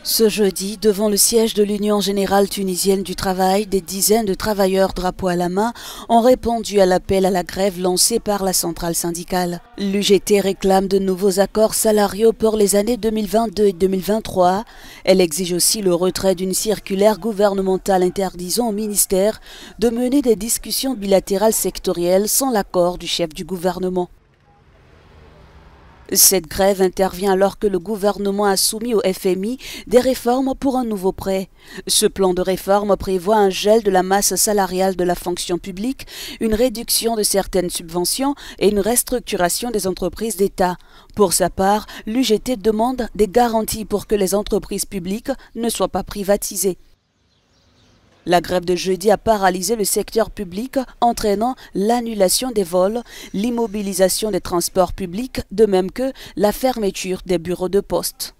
Ce jeudi, devant le siège de l'Union générale tunisienne du travail, des dizaines de travailleurs drapeaux à la main ont répondu à l'appel à la grève lancé par la centrale syndicale. L'UGT réclame de nouveaux accords salariaux pour les années 2022 et 2023. Elle exige aussi le retrait d'une circulaire gouvernementale interdisant au ministère de mener des discussions bilatérales sectorielles sans l'accord du chef du gouvernement. Cette grève intervient alors que le gouvernement a soumis au FMI des réformes pour un nouveau prêt. Ce plan de réforme prévoit un gel de la masse salariale de la fonction publique, une réduction de certaines subventions et une restructuration des entreprises d'État. Pour sa part, l'UGT demande des garanties pour que les entreprises publiques ne soient pas privatisées. La grève de jeudi a paralysé le secteur public, entraînant l'annulation des vols, l'immobilisation des transports publics, de même que la fermeture des bureaux de poste.